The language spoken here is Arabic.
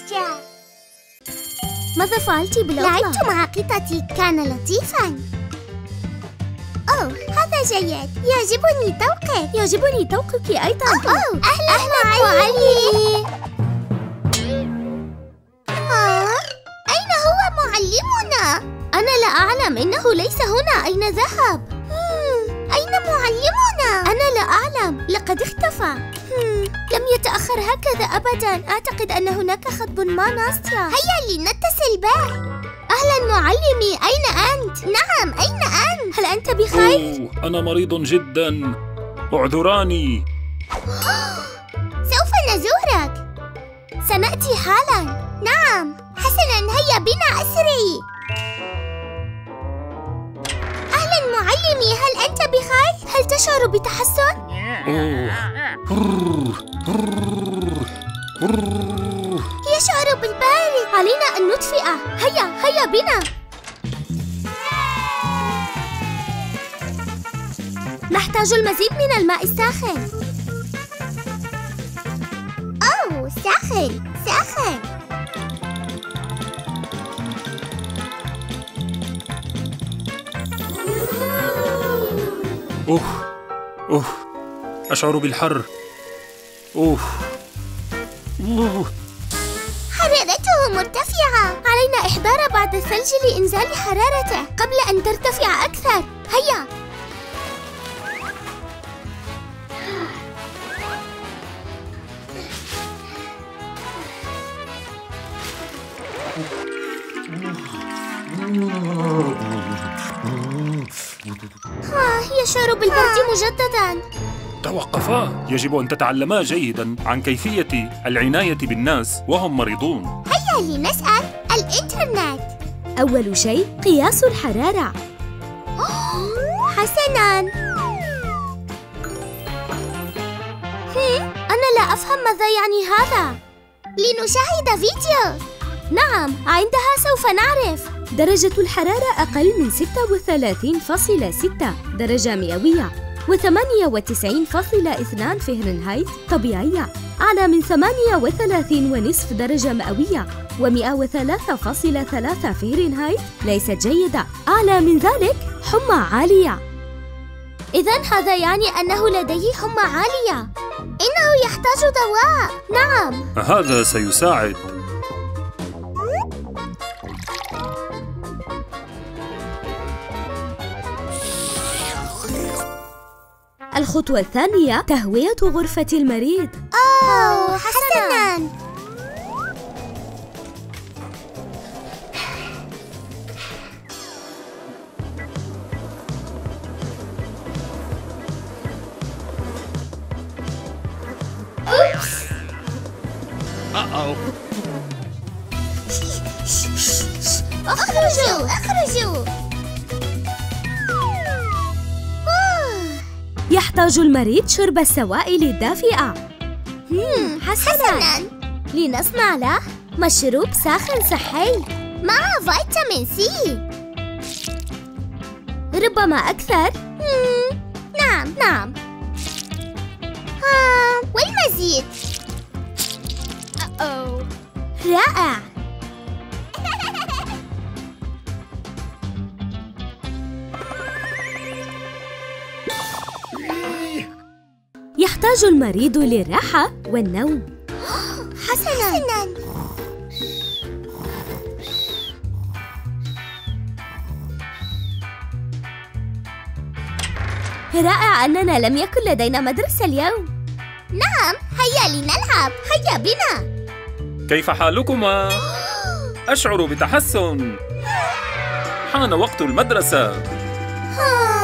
الأشجار. ماذا فعلت بالأوضة؟ لعبت مع قطتي، كان لطيفاً. أوه، هذا جيد. يعجبني طوقك. يعجبني طوقك أيضاً. أوه، أهلاً معلمي. أين هو معلمنا؟ أنا لا أعلم، إنه ليس هنا. أين ذهب؟ أين معلمنا؟ أنا لا أعلم، لقد اختفى. لم يتأخر هكذا أبداً. أعتقد أن هناك خطب ما ناستيا. هيا لنتصل به. أهلاً معلمي، أين أنت؟ نعم، أين أنت؟ هل أنت بخير؟ أنا مريض جداً، اعذراني. سوف نزورك. سنأتي حالاً. نعم، حسناً، هيا بنا أسرعي. أهلاً معلمي، هل أنت بخير؟ هل تشعر بتحسن؟ يشعر بالبارد. علينا أن نطفئه. هيا بنا. نحتاج المزيد من الماء الساخن. أوه، ساخن. أوه، أشعر بالحر. حرارته مرتفعة. علينا إحضار بعض الثلج لإنزال حرارته قبل أن ترتفع أكثر. هيا. يشعر بالبرد مجدداً. توقفا، يجب أن تتعلما جيداً عن كيفية العناية بالناس وهم مريضون. هيا لنسأل الإنترنت. أول شيء قياس الحرارة. حسناً. أنا لا أفهم ماذا يعني هذا. لنشاهد فيديو. نعم، عندها سوف نعرف. درجة الحرارة أقل من 36.6 درجة مئوية و98.2 فهرنهايت طبيعية. أعلى من 38.5 درجة مئوية و103.3 فهرنهايت ليست جيدة. أعلى من ذلك حمى عالية. إذن هذا يعني أنه لديه حمى عالية. إنه يحتاج دواء. نعم. هذا سيساعد. الخطوة الثانية تهوية غرفة المريض. أوه، حسناً. اخرجوا. يحتاج المريض شرب السوائل الدافئة. حسناً. لنصنع له مشروب ساخن صحي مع فيتامين سي. ربما أكثر. نعم. والمزيد. رائع. يحتاج المريض للراحة والنوم. حسناً. رائع أننا لم يكن لدينا مدرسة اليوم. نعم، هيا لنلعب. هيا بنا. كيف حالكما؟ أشعر بتحسن. حان وقت المدرسة.